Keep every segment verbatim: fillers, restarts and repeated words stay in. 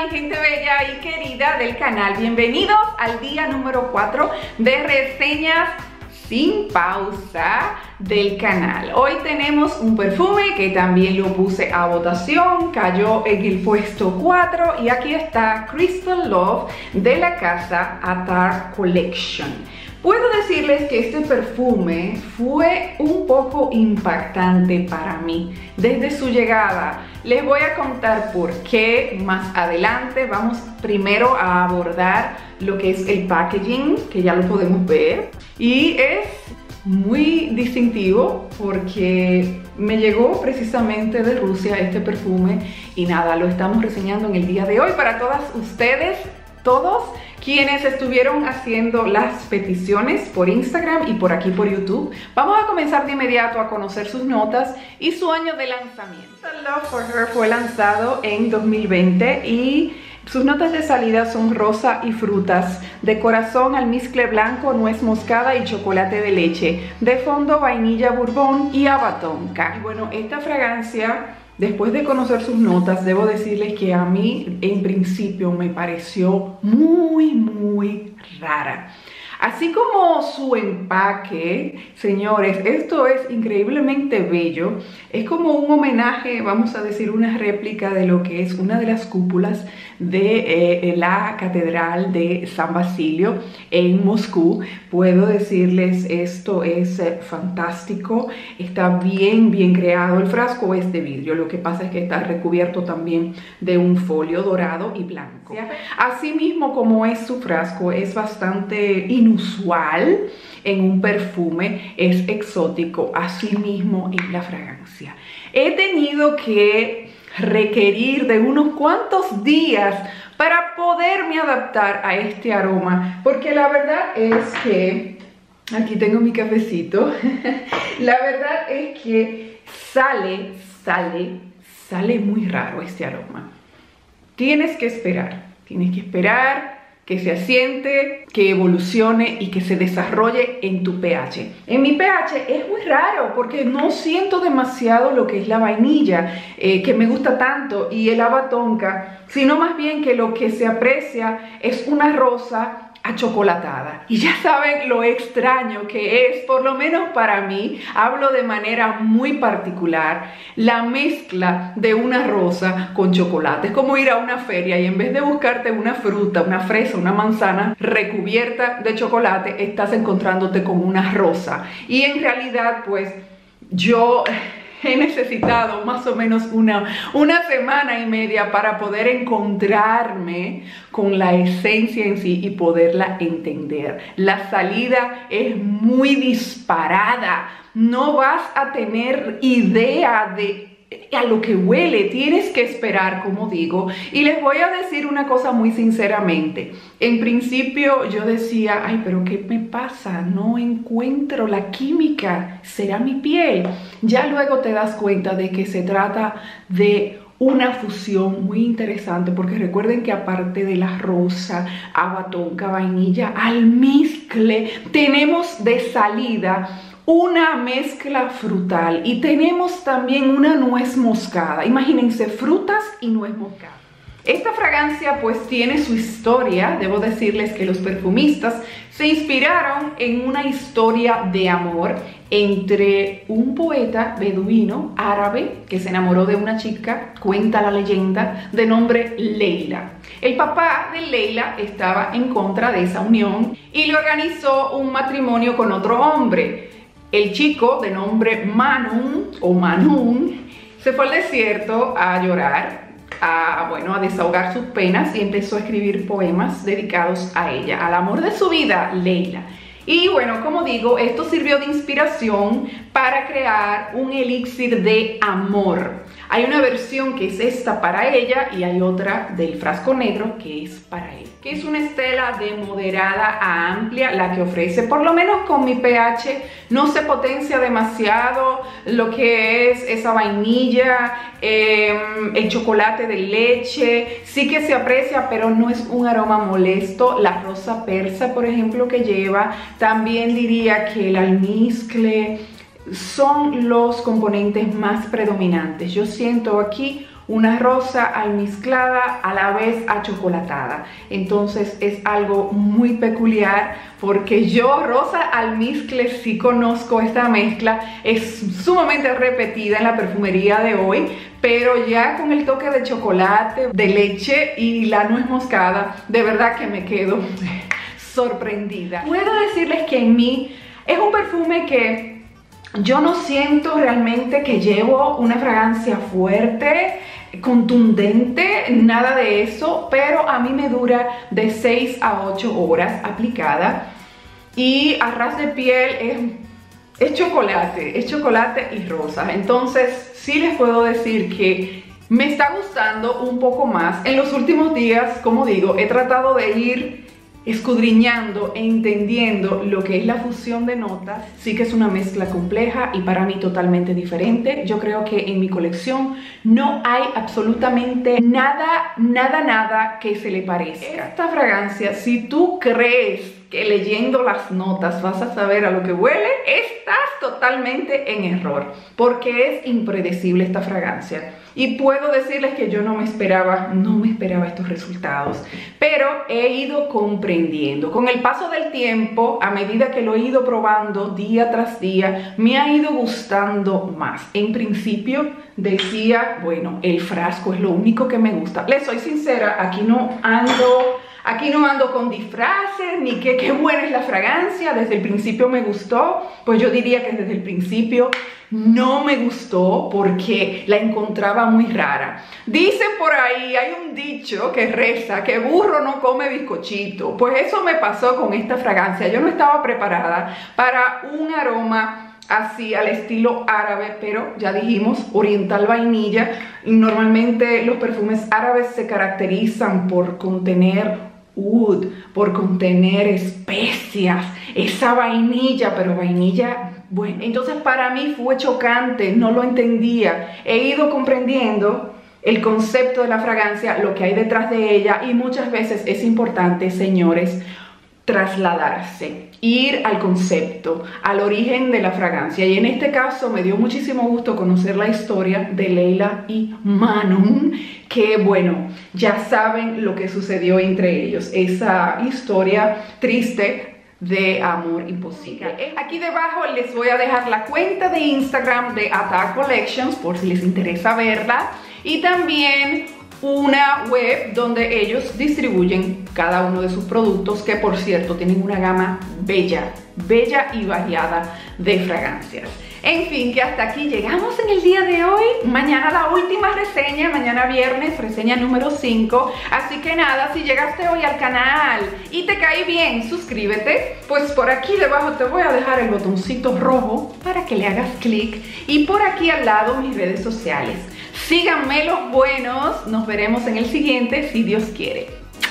mi gente bella y querida del canal, bienvenidos al día número cuatro de reseñas sin pausa del canal. Hoy tenemos un perfume que también lo puse a votación, cayó en el puesto cuatro y aquí está Crystal Love de la casa Attar Collection. Puedo decirles que este perfume fue un poco impactante para mí desde su llegada. Les voy a contar por qué más adelante. Vamos primero a abordar lo que es el packaging, que ya lo podemos ver. Y es muy distintivo porque me llegó precisamente de Rusia este perfume. Y nada, lo estamos reseñando en el día de hoy para todas ustedes, todos quienes estuvieron haciendo las peticiones por Instagram y por aquí por YouTube. Vamos a comenzar de inmediato a conocer sus notas y su año de lanzamiento. Love for Her fue lanzado en dos mil veinte y sus notas de salida son rosa y frutas, de corazón almizcle blanco, nuez moscada y chocolate de leche, de fondo vainilla bourbon y haba tonka. Y bueno, esta fragancia, después de conocer sus notas, debo decirles que a mí en principio me pareció muy, muy rara. Así como su empaque, señores, esto es increíblemente bello. Es como un homenaje, vamos a decir, una réplica de lo que es una de las cúpulas de eh, la Catedral de San Basilio en Moscú. Puedo decirles, esto es eh, fantástico, está bien, bien creado. El frasco es de vidrio, lo que pasa es que está recubierto también de un folio dorado y blanco. Así mismo como es su frasco, es bastante inusual en un perfume, es exótico, así mismo en la fragancia. He tenido que requerir de unos cuantos días para poderme adaptar a este aroma, porque la verdad es que, aquí tengo mi cafecito, la verdad es que sale, sale, sale muy raro este aroma. Tienes que esperar, tienes que esperar que se asiente, que evolucione y que se desarrolle en tu pH. En mi pH es muy raro porque no siento demasiado lo que es la vainilla, eh, que me gusta tanto, y el haba tonka, sino más bien que lo que se aprecia es una rosa achocolatada. Y ya saben lo extraño que es, por lo menos para mí, hablo de manera muy particular, la mezcla de una rosa con chocolate. Es como ir a una feria y en vez de buscarte una fruta, una fresa, una manzana recubierta de chocolate, estás encontrándote con una rosa. Y en realidad, pues, yo he necesitado más o menos una, una semana y media para poder encontrarme con la esencia en sí y poderla entender. La salida es muy disparada. No vas a tener idea de a lo que huele, tienes que esperar, como digo. Y les voy a decir una cosa muy sinceramente. En principio yo decía, ay, pero ¿qué me pasa? No encuentro la química, ¿será mi piel? Ya luego te das cuenta de que se trata de una fusión muy interesante, porque recuerden que aparte de la rosa, haba tonka, vainilla, almizcle, tenemos de salida una mezcla frutal y tenemos también una nuez moscada. Imagínense, frutas y nuez moscada. Esta fragancia pues tiene su historia. Debo decirles que los perfumistas se inspiraron en una historia de amor entre un poeta beduino árabe que se enamoró de una chica, cuenta la leyenda, de nombre Leila. El papá de Leila estaba en contra de esa unión y le organizó un matrimonio con otro hombre. El chico de nombre Manun o Manun se fue al desierto a llorar, a, bueno, a desahogar sus penas y empezó a escribir poemas dedicados a ella, al amor de su vida, Leila. Y bueno, como digo, esto sirvió de inspiración para crear un elixir de amor. Hay una versión que es esta para ella y hay otra del frasco negro que es para él, que es una estela de moderada a amplia, la que ofrece, por lo menos con mi pH, no se potencia demasiado lo que es esa vainilla, eh, el chocolate de leche, sí que se aprecia, pero no es un aroma molesto. La rosa persa, por ejemplo, que lleva, también diría que el almizcle son los componentes más predominantes. Yo siento aquí una rosa almizclada a la vez achocolatada. Entonces es algo muy peculiar porque yo rosa almizcle sí conozco esta mezcla, es sumamente repetida en la perfumería de hoy, pero ya con el toque de chocolate, de leche y la nuez moscada, de verdad que me quedo sorprendida. Puedo decirles que en mí es un perfume que yo no siento realmente que llevo una fragancia fuerte, contundente, nada de eso, pero a mí me dura de seis a ocho horas aplicada y a ras de piel es, es chocolate, es chocolate y rosa. Entonces sí les puedo decir que me está gustando un poco más. En los últimos días, como digo, he tratado de ir escudriñando e entendiendo lo que es la fusión de notas. Sí que es una mezcla compleja y para mí totalmente diferente. Yo creo que en mi colección no hay absolutamente nada, nada, nada que se le parezca. Esta fragancia, si tú crees que leyendo las notas vas a saber a lo que huele, estás totalmente en error, porque es impredecible esta fragancia. Y puedo decirles que yo no me esperaba, no me esperaba estos resultados, pero he ido comprendiendo. Con el paso del tiempo, a medida que lo he ido probando día tras día, me ha ido gustando más. En principio decía, bueno, el frasco es lo único que me gusta. Les soy sincera, aquí no ando... Aquí no ando con disfraces, ni que qué buena es la fragancia, desde el principio me gustó, pues yo diría que desde el principio no me gustó porque la encontraba muy rara. Dicen por ahí, hay un dicho que reza que burro no come bizcochito, pues eso me pasó con esta fragancia. Yo no estaba preparada para un aroma así al estilo árabe, pero ya dijimos oriental vainilla. Normalmente los perfumes árabes se caracterizan por contener oud, por contener especias, esa vainilla, pero vainilla, bueno, entonces para mí fue chocante, no lo entendía. He ido comprendiendo el concepto de la fragancia, lo que hay detrás de ella, y muchas veces es importante, señores, trasladarse, ir al concepto, al origen de la fragancia. Y en este caso me dio muchísimo gusto conocer la historia de Leila y Manon, que bueno, ya saben lo que sucedió entre ellos, esa historia triste de amor imposible. Aquí debajo les voy a dejar la cuenta de Instagram de Attack Collections por si les interesa verla, y también una web donde ellos distribuyen cada uno de sus productos, que por cierto tienen una gama bella, bella y variada de fragancias. En fin, que hasta aquí llegamos en el día de hoy. Mañana la última reseña, mañana viernes, reseña número cinco. Así que nada, si llegaste hoy al canal y te caí bien, suscríbete. Pues por aquí debajo te voy a dejar el botoncito rojo para que le hagas clic. Y por aquí al lado mis redes sociales. Síganme los buenos, nos veremos en el siguiente si Dios quiere.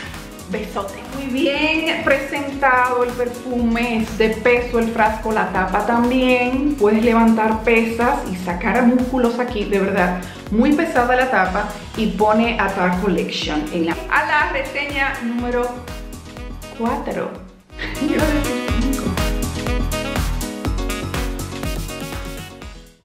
Besote. Muy bien presentado el perfume, es de peso el frasco, la tapa también. Puedes levantar pesas y sacar músculos aquí, de verdad. Muy pesada la tapa y pone Attack Collection en la, a la reseña número cuatro.